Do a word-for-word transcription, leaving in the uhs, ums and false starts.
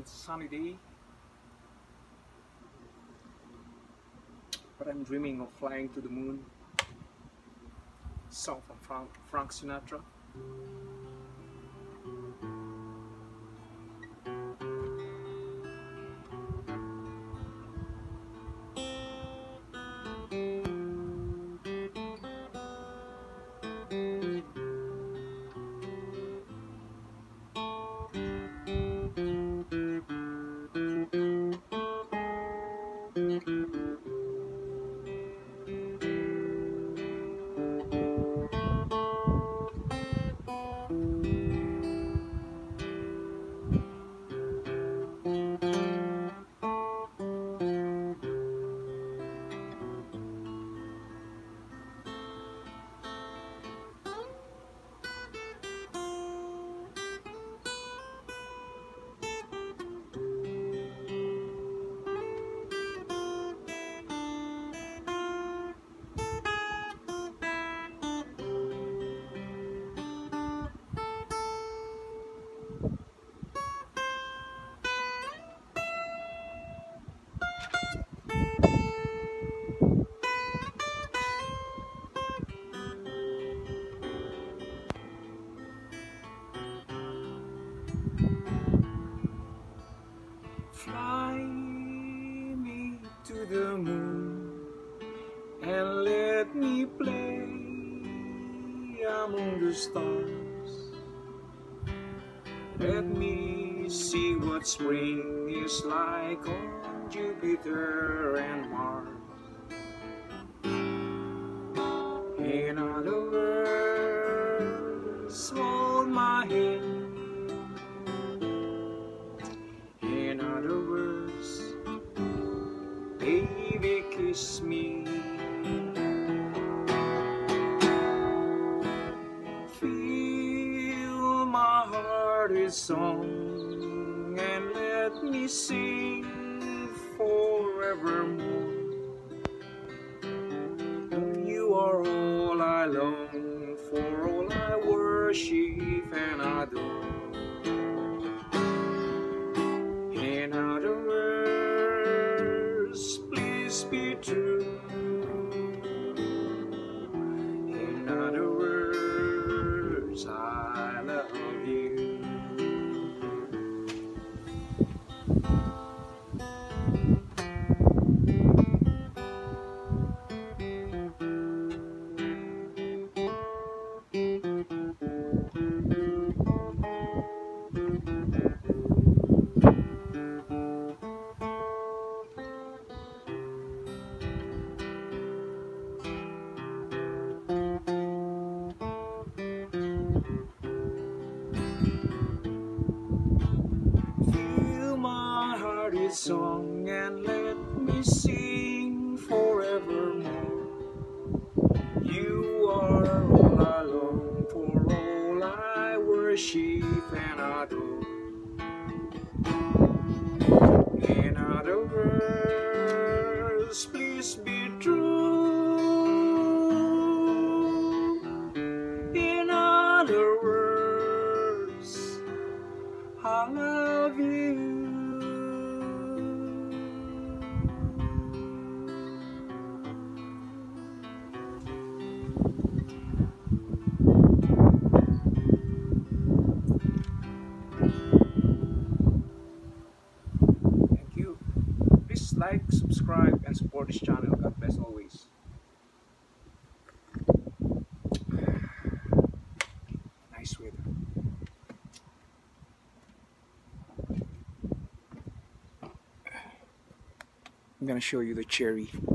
beautiful sunny day, but I'm dreaming of flying to the moon. Song from Frank, Frank Sinatra. Fly me to the moon and let me play among the stars. Let me see what spring is like on Jupiter and Mars. In other words, hold my hand. In other words, baby, kiss me. Fill my heart with song and let me sing forevermore. You are all I long for, all I worship and adore. In other words, please be true. In other words, I love you. Fill my heart with song and let me sing forevermore. You are all I long for, all I worship and adore. In other words, please be true. In other words, I love you. Thank you. Please like, subscribe, and support this channel. God bless always. Nice weather. I'm gonna show you the cherry.